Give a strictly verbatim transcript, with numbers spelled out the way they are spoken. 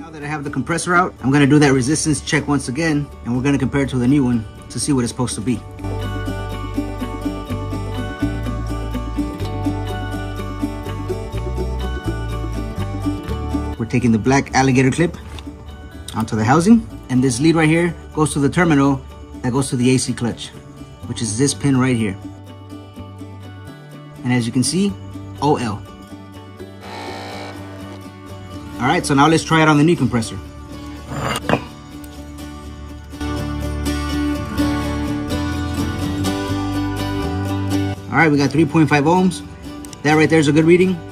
Now that I have the compressor out, I'm going to do that resistance check once again, and we're going to compare it to the new one to see what it's supposed to be. We're taking the black alligator clip onto the housing, and this lead right here goes to the terminal that goes to the A C clutch, which is this pin right here. And as you can see, O L. All right, so now let's try it on the new compressor. All right, we got three point five ohms. That right there is a good reading.